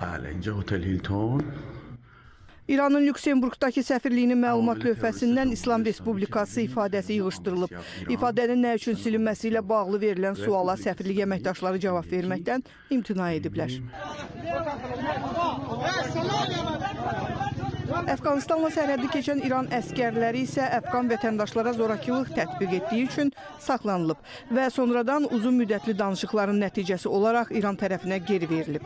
Bəli, incə Hotel Hilton. İranın Lüksemburqdakı səfirliyinin məlumat lövhəsindən İslam Respublikası ifadəsi yığışdırılıb. İfadənin nə üçün silinməsi ilə bağlı verilən suala səfirlik əməkdaşları cavab verməkdən imtina ediblər. Əfqanistanla sərhəddi keçən İran əskərləri isə Əfqan vətəndaşlara zorakılıq tətbiq etdiyi üçün saxlanılıb və sonradan uzun müddətli danışıqların nəticəsi olaraq İran tərəfinə geri verilib.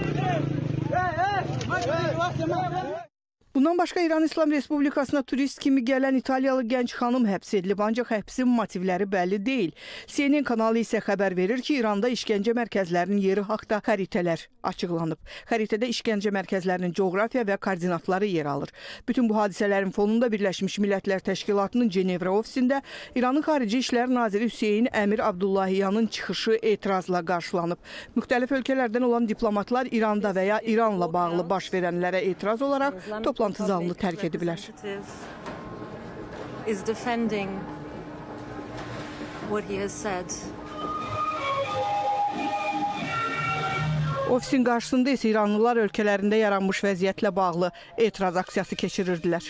Bundan başqa İran İslam Respublikasına turist kimi gələn İtaliyalı gənc xanım həbs edilib, ancaq həbsin motivləri bəlli deyil. CNN kanalı isə xəbər verir ki, İranda işgəncə mərkəzlərinin yeri haqda xəritələr açıqlanıb. Xəritədə işgəncə mərkəzlərinin coğrafiya və koordinatları yer alır. Bütün bu hadisələrin fonunda Birləşmiş Millətlər Təşkilatının Cenevra ofisində İranın Xarici İşlər Naziri Hüseyn Əmir Abdullahiyanın çıxışı etirazla qarşılanıb. Müxtəlif ölkələrdən olan diplomatlar İranda və ya İranla bağlı baş verənlərə etiraz olaraq toplantı zalını tərk ediblər. Ofisin qarşısında isə İranlılar ölkələrində yaranmış vəziyyətlə bağlı etiraz aksiyası keçirirdilər.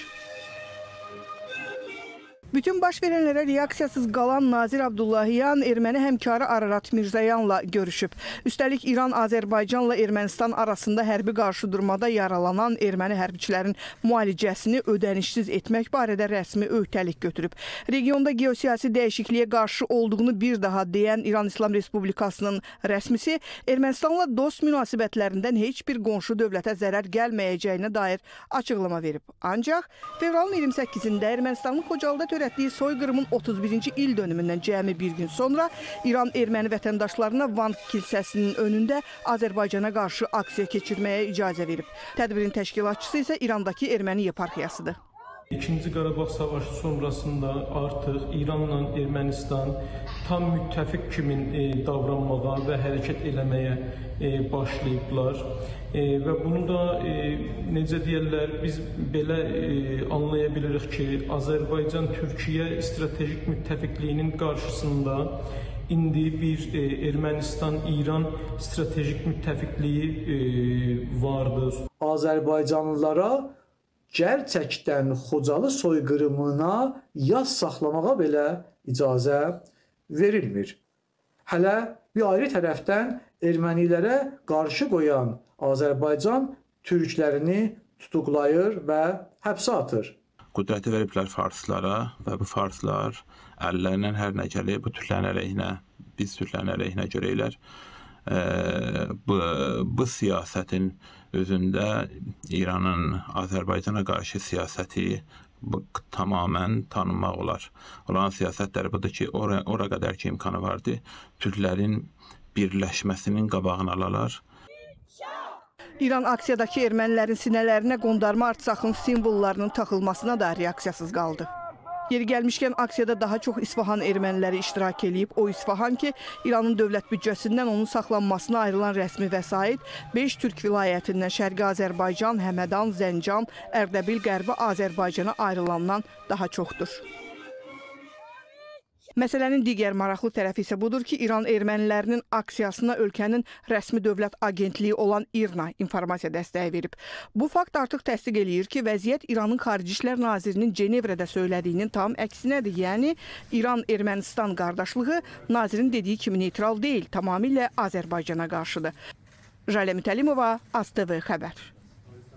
Bütün baş verənlərə reaksiyasız qalan Nazir Abdullahiyan erməni həmkarı Ararat Mirzayanla görüşüb. Üstəlik İran, Azərbaycanla Ermənistan arasında hərbi qarşıdurmada yaralanan erməni hərbiçilərin müalicəsini ödənişsiz etmək barədə rəsmi öhdəlik götürüb. Regionda geosiyasi dəyişikliyə qarşı olduğunu bir daha deyən İran İslam Respublikasının rəsmisi Ermənistanla dost münasibətlərindən heç bir qonşu dövlətə zərər gəlməyəcəyinə dair açıqlama verib. Ancaq fevralın 28-də Ermənistanın Xocalda törətdiyi soyqırımın 31-ci il dönümündən cəmi bir gün sonra İran erməni vətəndaşlarına Van kilsəsinin önündə Azərbaycana qarşı aksiya keçirməyə icazə verib. Tədbirin təşkilatçısı isə İrandakı erməni yeparxiyasıdır. İkinci Qarabağ savaşı sonrasında artıq İranla Ermənistan tam müttəfiq kimi davranmağa və hərəkət eləməyə başlayıblar. Və bunu da necə deyirlər, biz belə anlaya bilirik ki, Azərbaycan-Türkiyə stratejik müttəfiqliyinin qarşısında indi bir Ermənistan-İran stratejik müttəfiqliyi vardır. Azərbaycanlılara gerçəkdən Xocalı soyqırımına yas saxlamağa belə icazə verilmir. Hələ bir ayrı tərəfdən ermənilərə qarşı qoyan Azərbaycan türklərini tutuqlayır və həbsə atır. Qüdrəti veriblər farslara və bu farslar əllərindən hər nə gəlir bu türklərin əleyhinə, biz türklərin əleyhinə görəklər. Bu siyasətin özündə İranın Azərbaycana qarşı siyasəti tamamən tanınmaq olar. Olan siyasətləri budur ki, ora qədər ki imkanı vardı, türklərin birləşməsinin qabağını alalar. İran aksiyadakı ermənilərin sinələrinə qondarma artsaxın simvollarının taxılmasına da reaksiyasız qaldı. Yeri gəlmişkən aksiyada daha çox İsfahan erməniləri iştirak edib. O İsfahan ki, İranın dövlət büdcəsindən onun saxlanmasına ayrılan rəsmi vəsait 5 türk vilayətindən Şərqi Azərbaycan, Həmədan, Zəncan, Ərdəbil, Qərbi Azərbaycana ayrılandan daha çoxdur. Məsələnin digər maraqlı tərəfi isə budur ki, İran ermənilərinin aksiyasına ölkənin rəsmi dövlət agentliyi olan İRNA informasiya dəstəyi verib. Bu fakt artıq təsdiq eləyir ki, vəziyyət İranın Xarici İşlər Nazirinin Cenevrədə söylədiyinin tam əksinədir. Yəni, İran-Ermənistan qardaşlığı nazirin dediyi kimi neytral deyil, tamamilə Azərbaycana qarşıdır. Jalə Mütəlimova, AzTV xəbər.